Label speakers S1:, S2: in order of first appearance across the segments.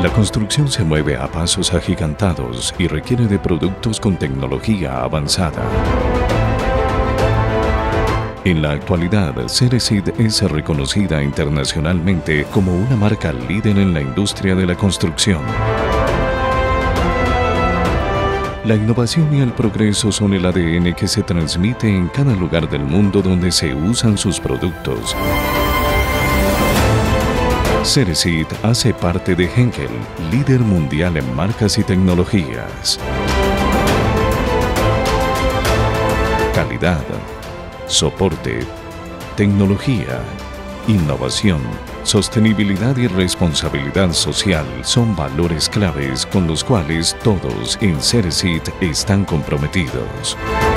S1: La construcción se mueve a pasos agigantados y requiere de productos con tecnología avanzada. En la actualidad, Ceresit es reconocida internacionalmente como una marca líder en la industria de la construcción. La innovación y el progreso son el ADN que se transmite en cada lugar del mundo donde se usan sus productos. Ceresit hace parte de Henkel, líder mundial en marcas y tecnologías. Calidad, soporte, tecnología, innovación, sostenibilidad y responsabilidad social son valores claves con los cuales todos en Ceresit están comprometidos.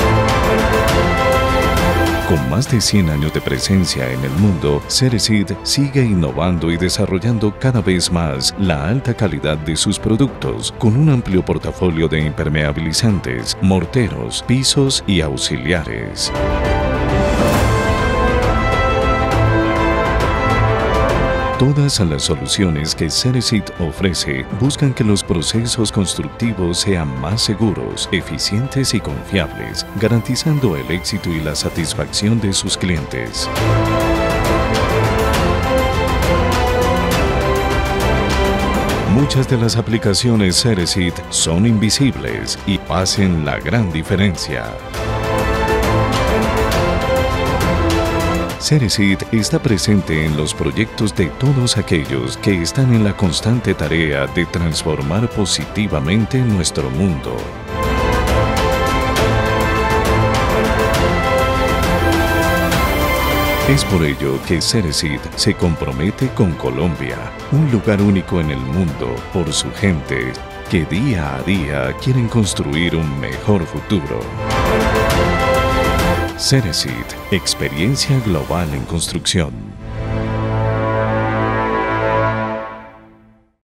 S1: Con más de 100 años de presencia en el mundo, Ceresit sigue innovando y desarrollando cada vez más la alta calidad de sus productos con un amplio portafolio de impermeabilizantes, morteros, pisos y auxiliares. Todas las soluciones que Ceresit ofrece buscan que los procesos constructivos sean más seguros, eficientes y confiables, garantizando el éxito y la satisfacción de sus clientes. Muchas de las aplicaciones Ceresit son invisibles y hacen la gran diferencia. Ceresit está presente en los proyectos de todos aquellos que están en la constante tarea de transformar positivamente nuestro mundo. Es por ello que Ceresit se compromete con Colombia, un lugar único en el mundo por su gente que día a día quieren construir un mejor futuro. Ceresit, experiencia global en construcción.